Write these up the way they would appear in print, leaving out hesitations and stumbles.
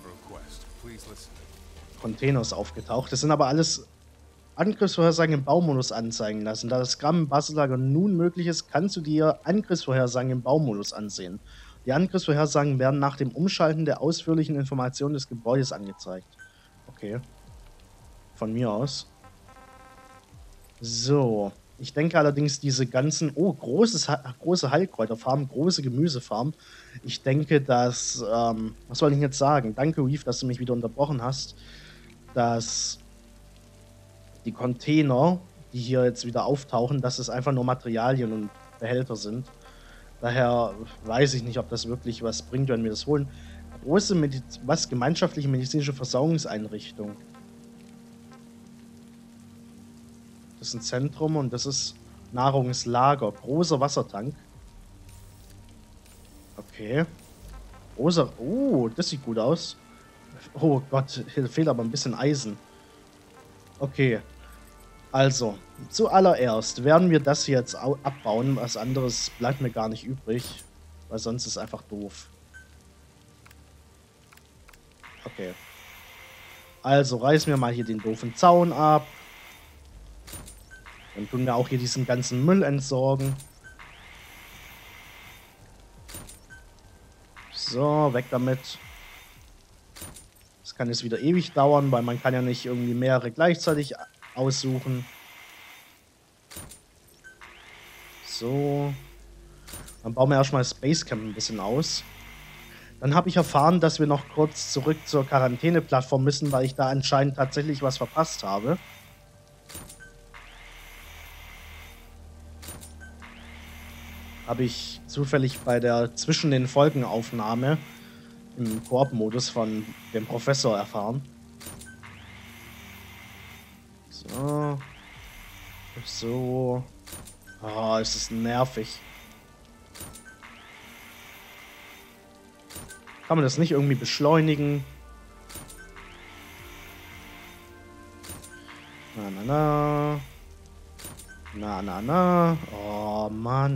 Container ist aufgetaucht. Das sind aber alles Angriffsvorhersagen im Baumodus anzeigen lassen. Da das Gramm im Basellager nun möglich ist, kannst du dir Angriffsvorhersagen im Baumodus ansehen. Die Angriffsvorhersagen werden nach dem Umschalten der ausführlichen Informationen des Gebäudes angezeigt. Okay, von mir aus. So, ich denke allerdings, diese ganzen große Heilkräuterfarmen, große Gemüsefarmen. Ich denke, dass, was soll ich jetzt sagen? Danke, Reef, dass du mich wieder unterbrochen hast, dass die Container, die hier jetzt wieder auftauchen, dass es einfach nur Materialien und Behälter sind. Daher weiß ich nicht, ob das wirklich was bringt, wenn wir das holen. Gemeinschaftliche medizinische Versorgungseinrichtung. Das ist ein Zentrum und das ist Nahrungslager. Großer Wassertank. Okay. Großer. Oh, das sieht gut aus. Oh Gott, hier fehlt aber ein bisschen Eisen. Okay. Also, zuallererst werden wir das hier jetzt abbauen. Was anderes bleibt mir gar nicht übrig. Weil sonst ist es einfach doof. Okay. Also reißen wir mal hier den doofen Zaun ab. Dann tun wir auch hier diesen ganzen Müll entsorgen. So, weg damit. Das kann jetzt wieder ewig dauern, weil man kann ja nicht irgendwie mehrere gleichzeitig aussuchen. So. Dann bauen wir erstmal das Basecamp ein bisschen aus. Dann habe ich erfahren, dass wir noch kurz zurück zur Quarantäneplattform müssen, weil ich da anscheinend tatsächlich was verpasst habe. Habe ich zufällig bei der zwischen den Folgenaufnahme im Koop-Modus von dem Professor erfahren. So. So. Oh, es ist nervig. Kann man das nicht irgendwie beschleunigen? Na, na, na. Na, na, na. Oh, Mann.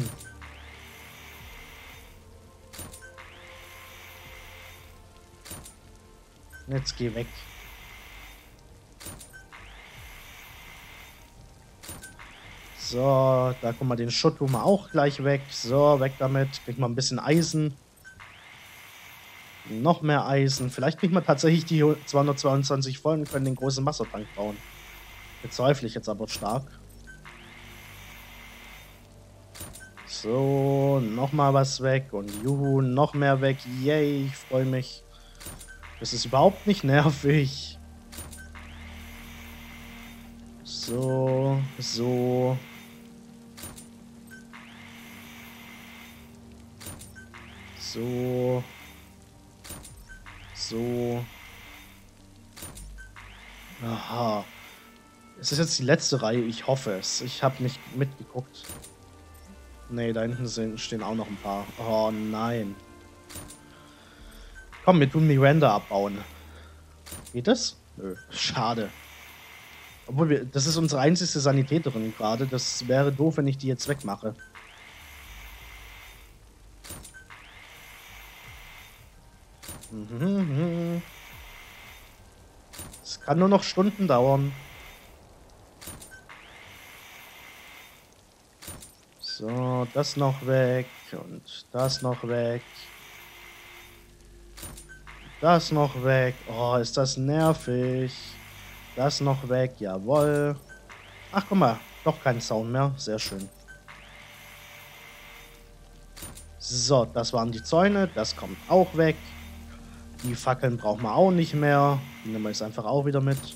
Jetzt geh weg. So, da guck mal, den Schutt tun wir auch gleich weg. So, weg damit. Kriegt man ein bisschen Eisen. Noch mehr Eisen. Vielleicht kriegen wir tatsächlich die 222 voll und können den großen Wassertank bauen. Bezweifle ich jetzt aber stark. So, nochmal was weg. Und juhu, noch mehr weg. Yay, ich freue mich. Das ist überhaupt nicht nervig. So, so. So. So. Aha. Es ist jetzt die letzte Reihe, ich hoffe es. Ich habe nicht mitgeguckt. Nee, da hinten stehen auch noch ein paar. Oh nein. Komm, wir tun Miranda abbauen. Geht das? Nö, schade. Obwohl, das ist unsere einzige Sanitäterin gerade. Das wäre doof, wenn ich die jetzt wegmache. Es kann nur noch Stunden dauern. So, das noch weg und das noch weg. Das noch weg. Oh, ist das nervig. Das noch weg, jawohl. Ach, guck mal, doch kein Sound mehr. Sehr schön. So, das waren die Zäune. Das kommt auch weg. Die Fackeln brauchen wir auch nicht mehr. Die nehmen wir jetzt einfach auch wieder mit.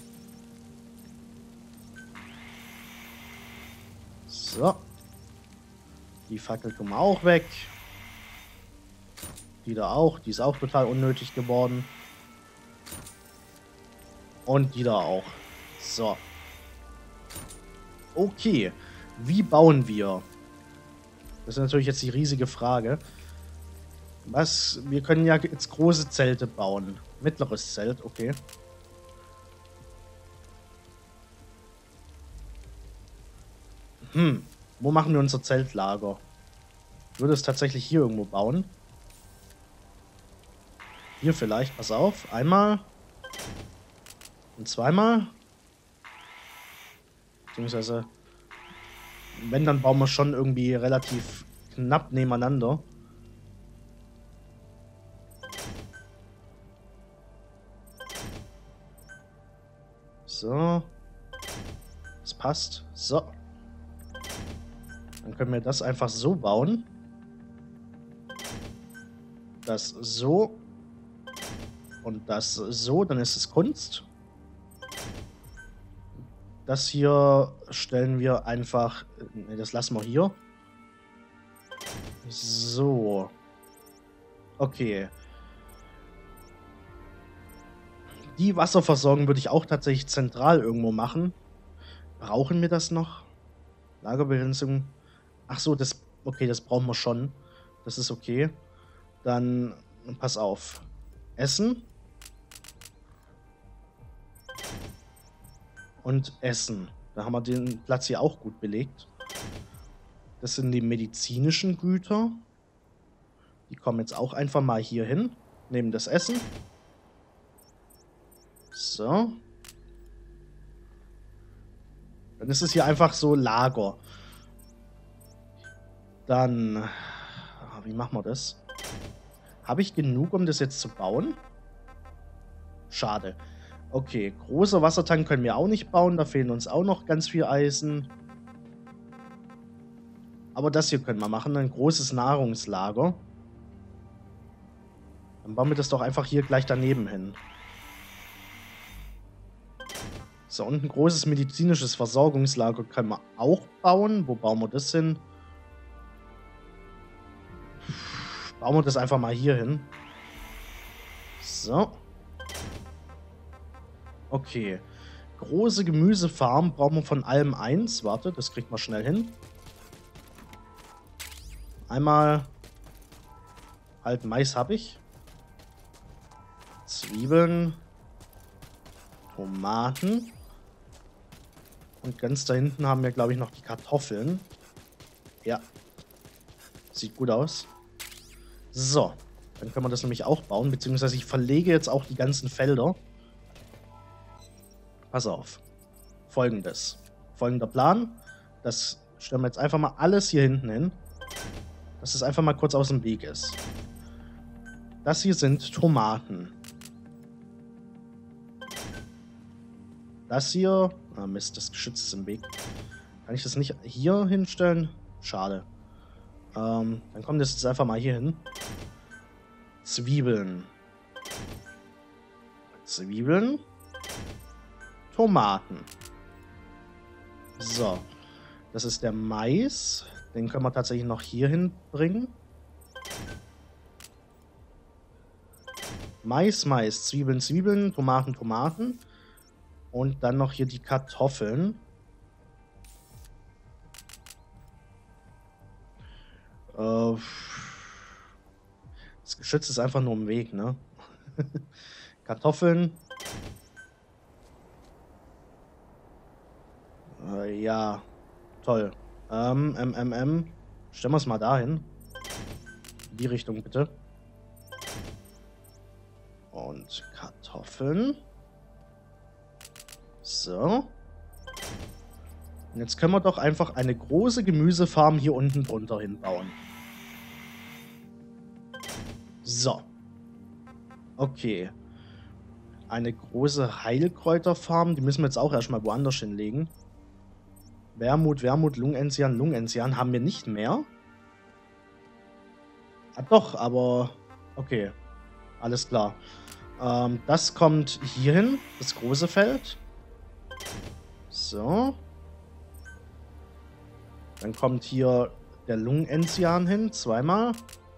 So. Die Fackel tun wir auch weg. Die da auch. Die ist auch total unnötig geworden. Und die da auch. So. Okay. Wie bauen wir? Das ist natürlich jetzt die riesige Frage. Wir können ja jetzt große Zelte bauen. Mittleres Zelt, okay. Wo machen wir unser Zeltlager? Ich würde es tatsächlich hier irgendwo bauen. Hier vielleicht, pass auf. Einmal. Und zweimal. Beziehungsweise, wenn, dann bauen wir schon irgendwie relativ knapp nebeneinander. So. Das passt. So. Dann können wir das einfach so bauen. Das so. Und das so. Dann ist es Kunst. Das hier stellen wir einfach... Ne, das lassen wir hier. So. Okay. Die Wasserversorgung würde ich auch tatsächlich zentral irgendwo machen. Brauchen wir das noch? Lagerbegrenzung. Ach so, das... Okay, das brauchen wir schon. Das ist okay. Dann pass auf. Essen. Und Essen. Da haben wir den Platz hier auch gut belegt. Das sind die medizinischen Güter. Die kommen jetzt auch einfach mal hier hin. Nehmen das Essen. So. Dann ist es hier einfach so Lager. Dann... Wie machen wir das? Habe ich genug, um das jetzt zu bauen? Schade. Okay, großer Wassertank können wir auch nicht bauen. Da fehlen uns auch noch ganz viel Eisen. Aber das hier können wir machen. Ein großes Nahrungslager. Dann bauen wir das doch einfach hier gleich daneben hin. So, und ein großes medizinisches Versorgungslager können wir auch bauen. Wo bauen wir das hin? Bauen wir das einfach mal hier hin. So. Okay. Große Gemüsefarm brauchen wir von allem eins. Warte, das kriegt man schnell hin. Einmal. Halt, Mais habe ich. Zwiebeln. Tomaten. Und ganz da hinten haben wir, glaube ich, noch die Kartoffeln. Ja. Sieht gut aus. So. Dann können wir das nämlich auch bauen. Beziehungsweise ich verlege jetzt auch die ganzen Felder. Pass auf. Folgendes. Folgender Plan. Das stellen wir jetzt einfach mal alles hier hinten hin. Dass es einfach mal kurz aus dem Weg ist. Das hier sind Tomaten. Das hier... Ah Mist, das Geschütz ist im Weg. Kann ich das nicht hier hinstellen? Schade. Dann kommt das jetzt einfach mal hier hin. Zwiebeln. Zwiebeln. Tomaten. So. Das ist der Mais. Den können wir tatsächlich noch hier hinbringen. Mais, Mais. Zwiebeln, Zwiebeln. Tomaten, Tomaten. Und dann noch hier die Kartoffeln. Das Geschütz ist einfach nur im Weg, ne? Kartoffeln. Ja, toll. Stellen wir es mal dahin. In die Richtung bitte. Und Kartoffeln. So. Und jetzt können wir doch einfach eine große Gemüsefarm hier unten drunter hinbauen. So. Okay. Eine große Heilkräuterfarm. Die müssen wir jetzt auch erstmal woanders hinlegen. Wermut, Wermut, Lungenzian, Lungenzian haben wir nicht mehr. Ah, doch, aber... Okay. Alles klar. Das kommt hier hin. Das große Feld. So. Dann kommt hier der Lungenzian hin. Zweimal.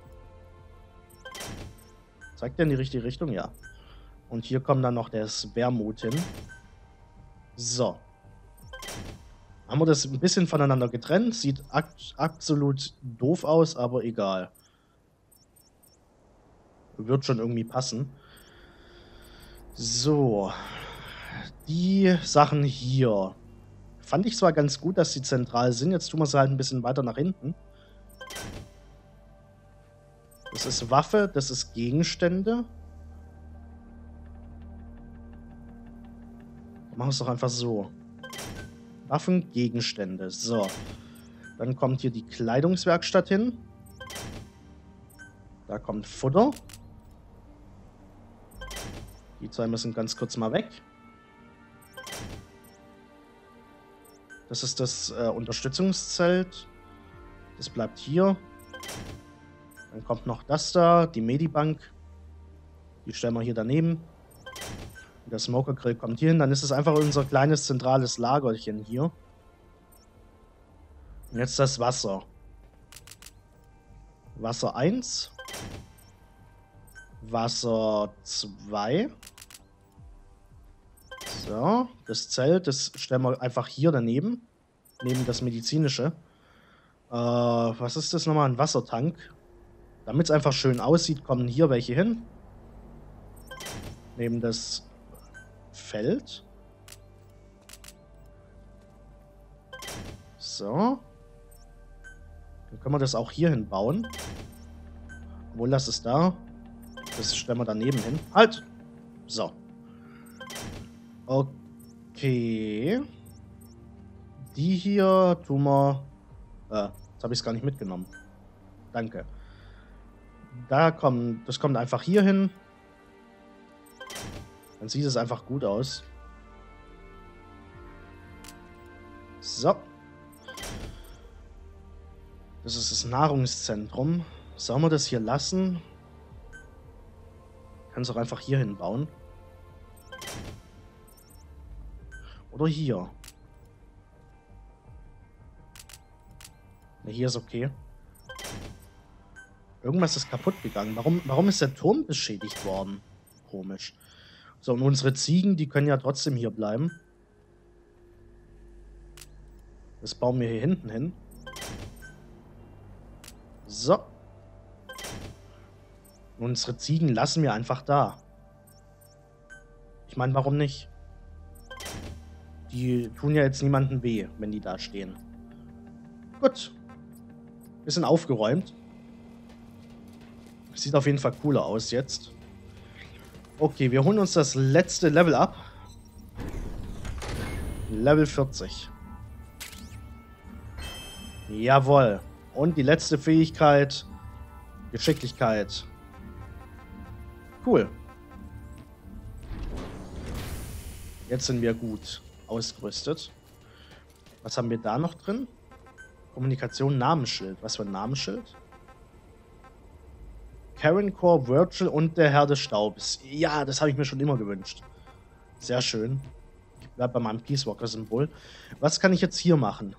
Zeigt der in die richtige Richtung? Ja. Und hier kommt dann noch der Wermut hin. So. Haben wir das ein bisschen voneinander getrennt. Sieht absolut doof aus, aber egal. Wird schon irgendwie passen. So. Die Sachen hier. Fand ich zwar ganz gut, dass sie zentral sind. Jetzt tun wir sie halt ein bisschen weiter nach hinten. Das ist Waffe, das ist Gegenstände. machen wir es doch einfach so. Waffen, Gegenstände. So. Dann kommt hier die Kleidungswerkstatt hin. Da kommt Futter. Die zwei müssen ganz kurz mal weg. Das ist das Unterstützungszelt. Das bleibt hier. Dann kommt noch das da, die Medibank. Die stellen wir hier daneben. Der Smoker Grill kommt hier hin. Dann ist es einfach unser kleines zentrales Lagerchen hier. Und jetzt das Wasser. Wasser 1. Wasser 2. So, das Zelt, das stellen wir einfach hier daneben. Neben das medizinische. Was ist das nochmal? Ein Wassertank. Damit es einfach schön aussieht, kommen hier welche hin. Neben das Feld. So. Dann können wir das auch hier hin bauen. Obwohl, das ist da. Das stellen wir daneben hin. Halt! So. Okay. Die hier tun wir... jetzt habe ich es gar nicht mitgenommen. Danke. Das kommt einfach hier hin. Dann sieht es einfach gut aus. So. Das ist das Nahrungszentrum. Sollen wir das hier lassen? Kann es auch einfach hier hinbauen. Oder hier. Ne, hier ist okay. Irgendwas ist kaputt gegangen. Warum ist der Turm beschädigt worden? Komisch. So, und unsere Ziegen, die können ja trotzdem hier bleiben. Das bauen wir hier hinten hin. So. Unsere Ziegen lassen wir einfach da. Ich meine, warum nicht? Die tun ja jetzt niemandem weh, wenn die da stehen. Gut. Bisschen aufgeräumt. Sieht auf jeden Fall cooler aus jetzt. Okay, wir holen uns das letzte Level ab. Level 40. Jawohl. Und die letzte Fähigkeit. Geschicklichkeit. Cool. Jetzt sind wir gut ausgerüstet. Was haben wir da noch drin? Kommunikation, Namensschild. Was für ein Namensschild? Karen Core, Virgil und der Herr des Staubes. Ja, das habe ich mir schon immer gewünscht. Sehr schön. Ich bleibe bei meinem Peace Walker-Symbol. Was kann ich jetzt hier machen?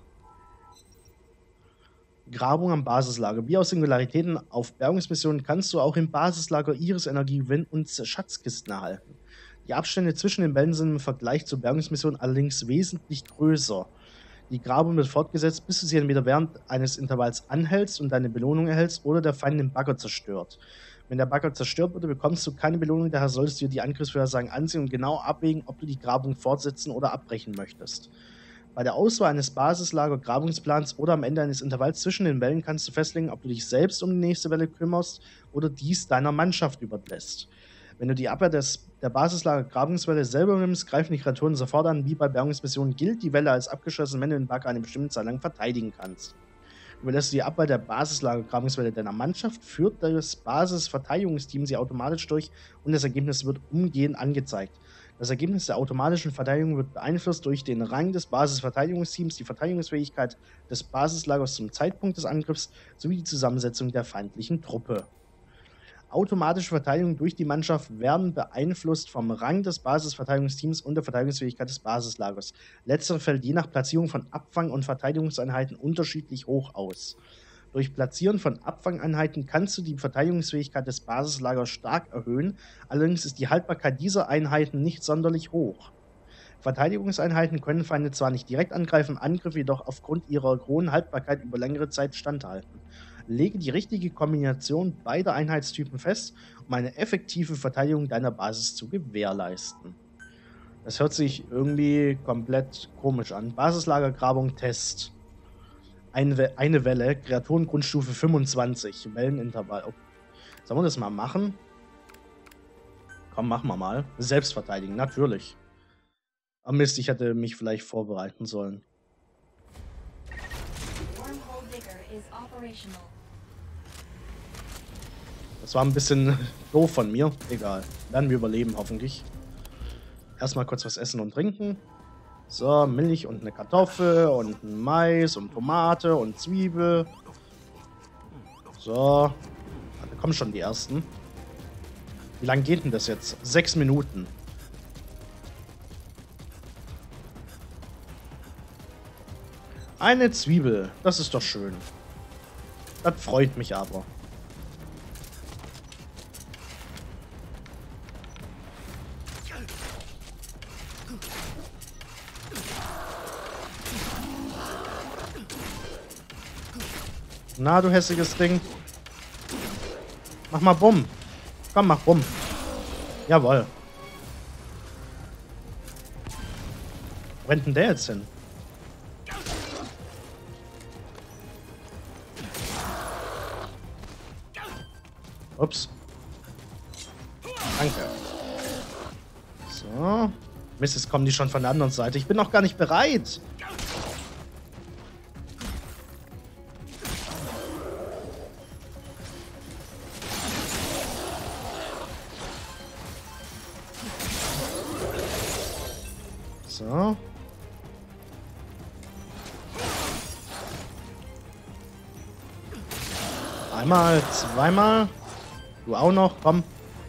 Grabung am Basislager. Wie aus Singularitäten auf Bergungsmissionen kannst du auch im Basislager Iris-Energie gewinnen und Schatzkisten erhalten. Die Abstände zwischen den Wellen sind im Vergleich zur Bergungsmission allerdings wesentlich größer. Die Grabung wird fortgesetzt, bis du sie entweder während eines Intervalls anhältst und deine Belohnung erhältst oder der Feind den Bagger zerstört. Wenn der Bagger zerstört wurde, bekommst du keine Belohnung, daher solltest du dir die Angriffsvorhersagen ansehen und genau abwägen, ob du die Grabung fortsetzen oder abbrechen möchtest. Bei der Auswahl eines Basislager-Grabungsplans oder am Ende eines Intervalls zwischen den Wellen kannst du festlegen, ob du dich selbst um die nächste Welle kümmerst oder dies deiner Mannschaft überlässt. Wenn du die Abwehr der Basislager-Grabungswelle selber nimmst, greifen die Kreaturen sofort an. Wie bei Bergungsmissionen gilt die Welle als abgeschlossen, wenn du den Bagger eine bestimmte Zeit lang verteidigen kannst. Überlässt du die Abwehr der Basislager-Grabungswelle deiner Mannschaft, führt das Basisverteidigungsteam sie automatisch durch und das Ergebnis wird umgehend angezeigt. Das Ergebnis der automatischen Verteidigung wird beeinflusst durch den Rang des Basisverteidigungsteams, die Verteidigungsfähigkeit des Basislagers zum Zeitpunkt des Angriffs sowie die Zusammensetzung der feindlichen Truppe. Automatische Verteidigung durch die Mannschaft werden beeinflusst vom Rang des Basisverteidigungsteams und der Verteidigungsfähigkeit des Basislagers. Letztere fällt je nach Platzierung von Abfang- und Verteidigungseinheiten unterschiedlich hoch aus. Durch Platzieren von Abfangeinheiten kannst du die Verteidigungsfähigkeit des Basislagers stark erhöhen, allerdings ist die Haltbarkeit dieser Einheiten nicht sonderlich hoch. Verteidigungseinheiten können Feinde zwar nicht direkt angreifen, Angriffe jedoch aufgrund ihrer hohen Haltbarkeit über längere Zeit standhalten. Lege die richtige Kombination beider Einheitstypen fest, um eine effektive Verteidigung deiner Basis zu gewährleisten. Das hört sich irgendwie komplett komisch an. Basislagergrabung Test. Eine Welle, Kreaturengrundstufe 25, Wellenintervall. Okay. Sollen wir das mal machen? Komm, machen wir mal. Selbstverteidigen, natürlich. Ah Mist, ich hätte mich vielleicht vorbereiten sollen. Wormhole Digger is operational. Das war ein bisschen doof von mir. Egal. Werden wir überleben, hoffentlich. Erstmal kurz was essen und trinken. So, Milch und eine Kartoffel und ein Mais und Tomate und Zwiebel. So. Da kommen schon die ersten. Wie lange geht denn das jetzt? 6 Minuten. Eine Zwiebel. Das ist doch schön. Das freut mich aber. Na, du hässliches Ding. Mach mal Bumm. Komm, mach Bumm. Jawohl. Wo rennt denn der jetzt hin? Ups. Danke. So. Mist, jetzt kommen die schon von der anderen Seite. Ich bin noch gar nicht bereit. So. Einmal, zweimal. Du auch noch, komm.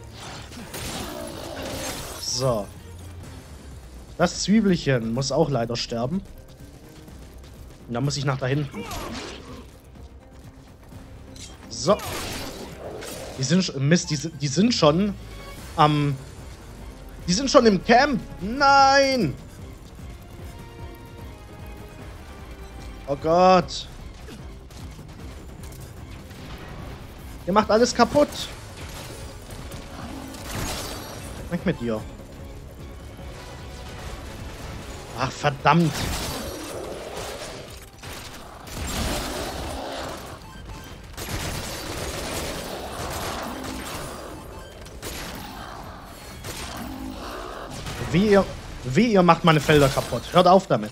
So. Das Zwiebelchen muss auch leider sterben. Und dann muss ich nach da hinten. So. Die sind Mist, die sind schon am... Die sind schon im Camp. Nein! Oh Gott. Ihr macht alles kaputt. Weg mit dir. Ach, verdammt. Wie ihr macht meine Felder kaputt. Hört auf damit.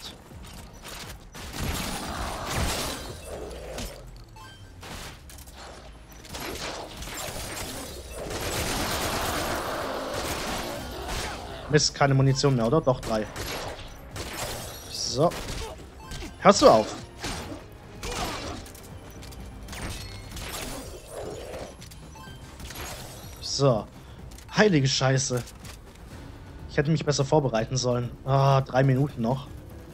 Mist, keine Munition mehr, oder? Doch, 3. So. Hörst du auf? So. Heilige Scheiße. Ich hätte mich besser vorbereiten sollen. Ah, 3 Minuten noch.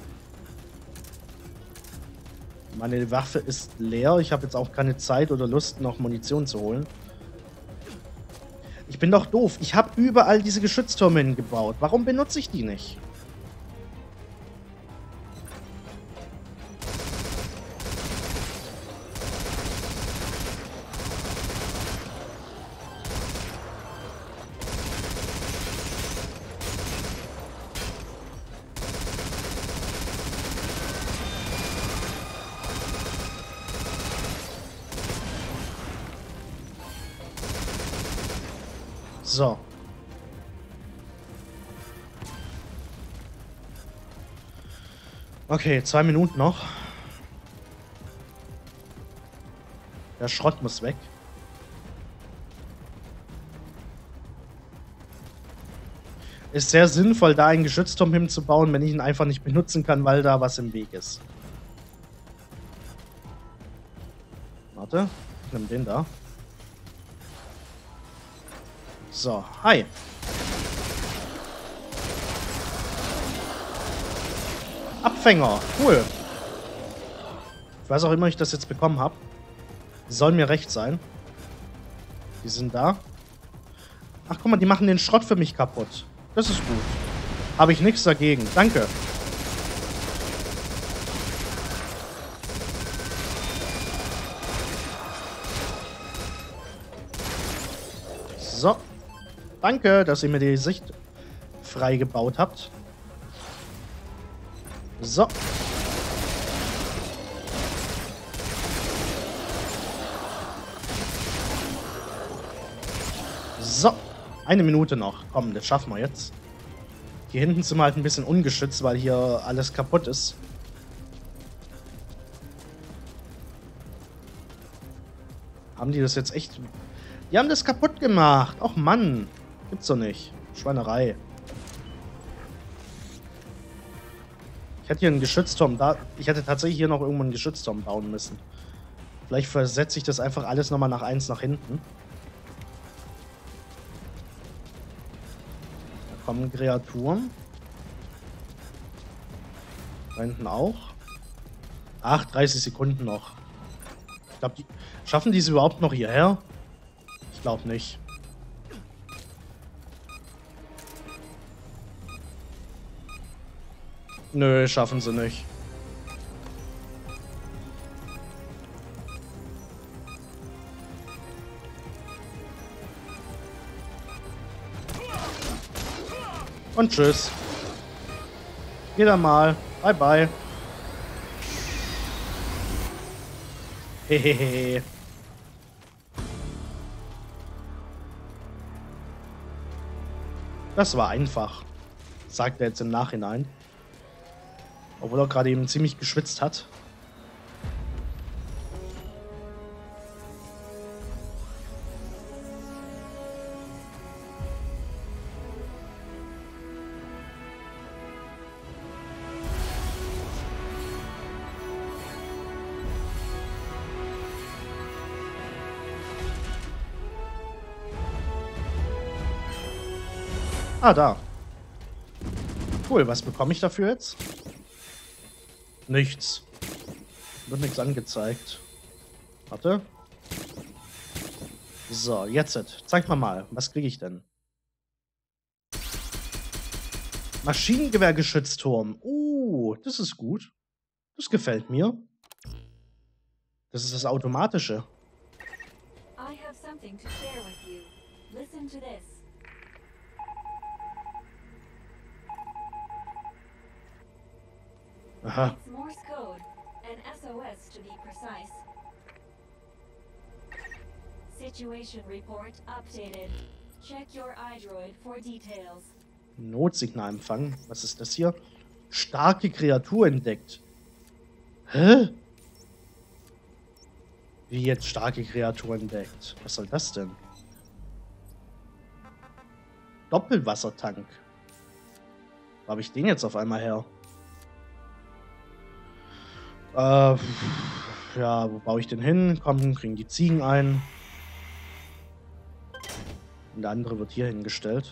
Meine Waffe ist leer. Ich habe jetzt auch keine Zeit oder Lust, noch Munition zu holen. Ich bin doch doof. Ich habe überall diese Geschütztürme hingebaut. Warum benutze ich die nicht? So. Okay, 2 Minuten noch. Der Schrott muss weg. Ist sehr sinnvoll, da einen Geschützturm hinzubauen, wenn ich ihn einfach nicht benutzen kann, weil da was im Weg ist. Warte, ich nehme den da. So, hi. Abfänger, cool. Ich weiß auch immer, ich das jetzt bekommen habe. Soll mir recht sein. Die sind da. Ach, guck mal, die machen den Schrott für mich kaputt. Das ist gut. Habe ich nichts dagegen. Danke. So. Danke, dass ihr mir die Sicht frei gebaut habt. So. So. 1 Minute noch. Komm, das schaffen wir jetzt. Hier hinten sind wir halt ein bisschen ungeschützt, weil hier alles kaputt ist. Haben die das jetzt echt... Die haben das kaputt gemacht. Och Mann. Gibt's doch nicht. Schweinerei. Ich hätte hier einen Geschützturm da. Ich hätte tatsächlich hier noch irgendwo einen Geschützturm bauen müssen. Vielleicht versetze ich das einfach alles nochmal nach 1 nach hinten. Da kommen Kreaturen. Da hinten auch. Ach, 30 Sekunden noch. Ich glaube, schaffen die es überhaupt noch hierher? Ich glaube nicht. Nö, schaffen sie nicht. Und tschüss. Wieder mal. Bye, bye. Hehehe. Das war einfach, sagt er jetzt im Nachhinein. Obwohl er gerade eben ziemlich geschwitzt hat. Ah, da. Cool, was bekomme ich dafür jetzt? Nichts. Wird nichts angezeigt. Warte. So, jetzt. Zeig mal. Was kriege ich denn? Maschinengewehrgeschützturm. Das ist gut. Das gefällt mir. Das ist das Automatische. I have something to share with you. Listen to this. Aha. It's Morse code, an SOS to be precise. Situation report updated. Check your iDroid for details. Notsignalempfang. Was ist das hier? Starke Kreatur entdeckt. Hä? Wie jetzt starke Kreatur entdeckt? Was soll das denn? Doppelwassertank. Wo habe ich den jetzt auf einmal her? Ja, wo baue ich den hin? Komm, kriegen die Ziegen ein. Und der andere wird hier hingestellt.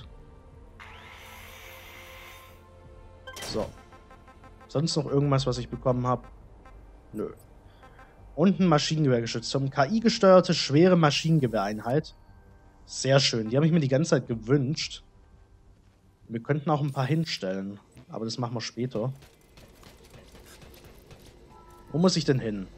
So. Sonst noch irgendwas, was ich bekommen habe? Nö. Und ein Maschinengewehrgeschütz. Zum KI-gesteuerte schwere Maschinengewehreinheit. Sehr schön. Die habe ich mir die ganze Zeit gewünscht. Wir könnten auch ein paar hinstellen. Aber das machen wir später. Wo muss ich denn hin?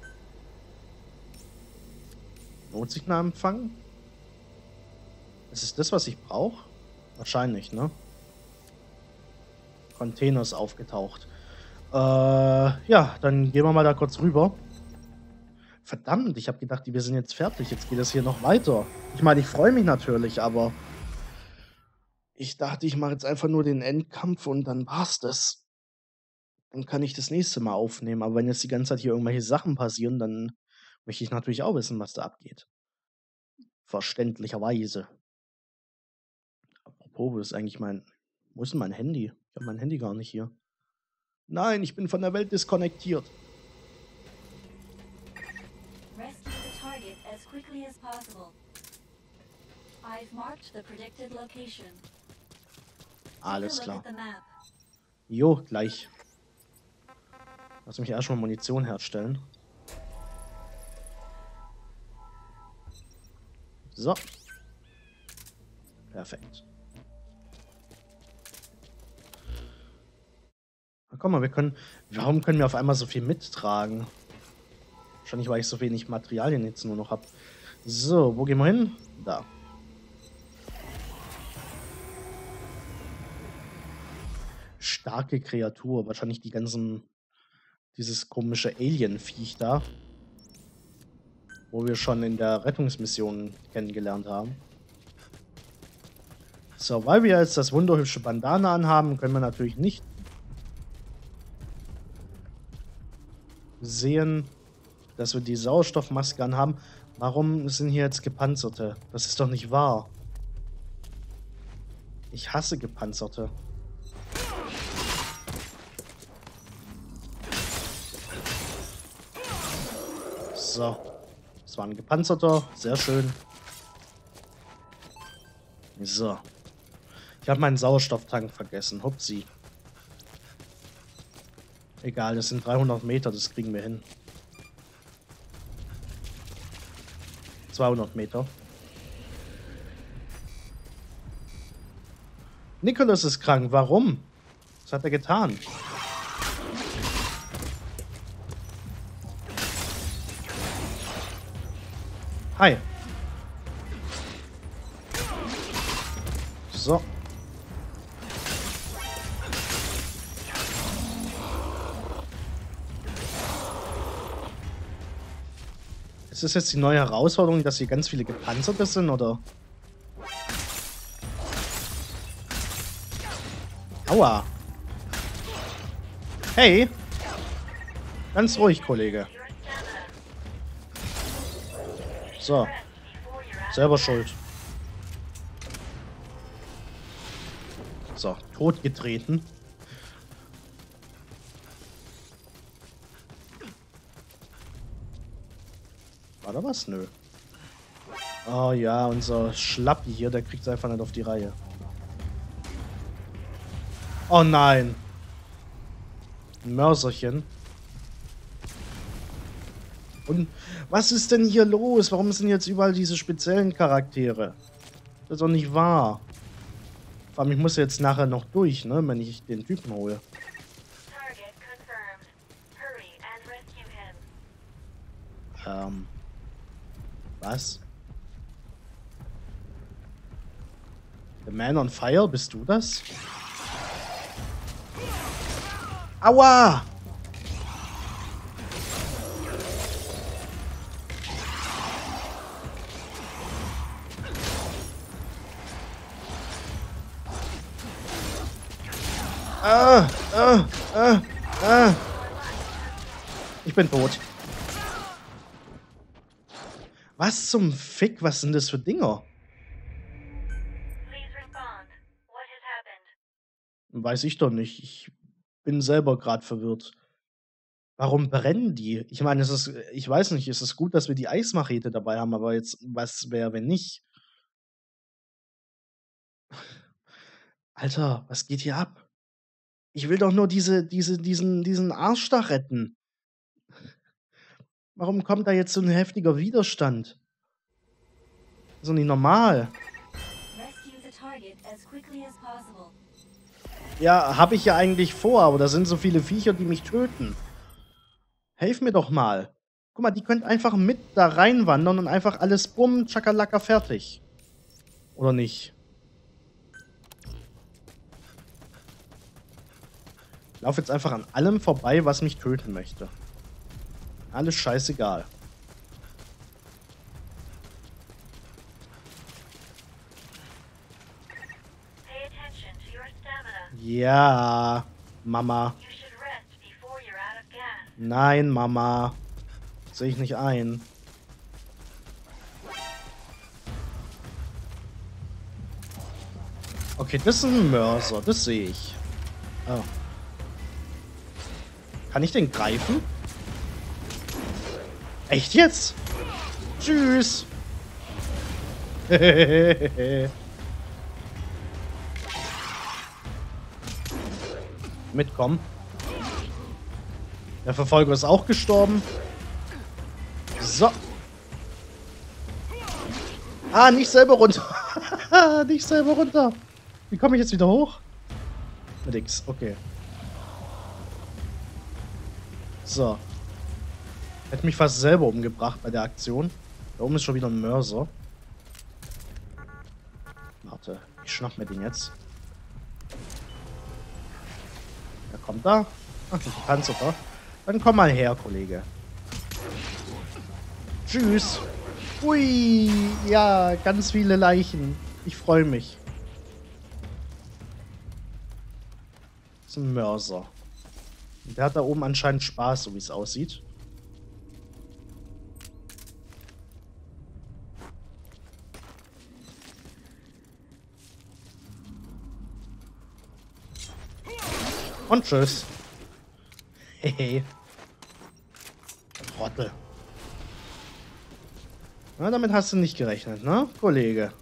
Notsignalempfang? Ist es das, was ich brauche? Wahrscheinlich, ne? Container ist aufgetaucht. Ja, dann gehen wir mal da kurz rüber. Verdammt, ich habe gedacht, wir sind jetzt fertig. Jetzt geht es hier noch weiter. Ich meine, ich freue mich natürlich, aber ich dachte, ich mache jetzt einfach nur den Endkampf und dann war's das. Dann kann ich das nächste Mal aufnehmen. Aber wenn jetzt die ganze Zeit hier irgendwelche Sachen passieren, dann möchte ich natürlich auch wissen, was da abgeht. Verständlicherweise. Apropos, wo ist eigentlich wo ist denn mein Handy? Ich habe mein Handy gar nicht hier. Nein, ich bin von der Welt diskonnektiert. Rescue the target as quickly as possible. I've marked the predicted location. Alles Take a klar. look at the map. Jo, gleich. Lass mich erstmal Munition herstellen. So. Perfekt. Na, guck mal, warum können wir auf einmal so viel mittragen? Wahrscheinlich, weil ich so wenig Materialien jetzt nur noch habe. So, wo gehen wir hin? Da. Starke Kreatur. Wahrscheinlich dieses komische Alien-Viech da. Wo wir schon in der Rettungsmission kennengelernt haben. So, weil wir jetzt das wunderhübsche Bandana anhaben, können wir natürlich nicht sehen, dass wir die Sauerstoffmaske anhaben. Warum sind hier jetzt Gepanzerte? Das ist doch nicht wahr. Ich hasse Gepanzerte. So. Das war ein Gepanzerter. Sehr schön. So. Ich habe meinen Sauerstofftank vergessen. Hupsi. Egal, das sind 300 Meter. Das kriegen wir hin. 200 Meter. Nicholas ist krank. Warum? Was hat er getan? Hi. So. Ist das jetzt die neue Herausforderung, dass hier ganz viele Gepanzerte sind, oder? Aua. Hey. Ganz ruhig, Kollege. So. Selber schuld. So, totgetreten. War da was? Nö. Oh ja, unser Schlappi hier, der kriegt es einfach nicht auf die Reihe. Oh nein. Ein Mörserchen. Und was ist denn hier los? Warum sind jetzt überall diese speziellen Charaktere? Das ist doch nicht wahr. Vor allem, ich muss jetzt nachher noch durch, ne, wenn ich den Typen hole. Was? The Man on Fire, bist du das? Aua! Ich bin tot. Was zum Fick? Was sind das für Dinger? Weiß ich doch nicht. Ich bin selber gerade verwirrt. Warum brennen die? Ich meine, ich weiß nicht, es ist gut, dass wir die Eismachete dabei haben, aber jetzt, was wäre, wenn nicht? Alter, was geht hier ab? Ich will doch nur diesen Arsch da retten. Warum kommt da jetzt so ein heftiger Widerstand? Das ist doch nicht normal. Ja, habe ich ja eigentlich vor, aber da sind so viele Viecher, die mich töten. Helf mir doch mal. Guck mal, die könnt einfach mit da reinwandern und einfach alles bumm, tschakalaka, fertig. Oder nicht? Ich laufe jetzt einfach an allem vorbei, was mich töten möchte. Alles scheißegal. Ja, Mama. Nein, Mama. Sehe ich nicht ein. Okay, das ist ein Mörser. Das sehe ich. Oh. Kann ich den greifen? Echt jetzt? Tschüss. Mitkommen. Der Verfolger ist auch gestorben. So. Ah, nicht selber runter. Nicht selber runter. Wie komme ich jetzt wieder hoch? Mit X, okay. So. Hätte mich fast selber umgebracht bei der Aktion. Da oben ist schon wieder ein Mörser. Warte, ich schnapp mir den jetzt. Wer kommt da? Ach, ein Panzerter. Dann komm mal her, Kollege. Tschüss. Ui, ja, ganz viele Leichen. Ich freue mich. Das ist ein Mörser. Und der hat da oben anscheinend Spaß, so wie es aussieht. Und tschüss. Hehe. Trottel. Na, damit hast du nicht gerechnet, ne, Kollege?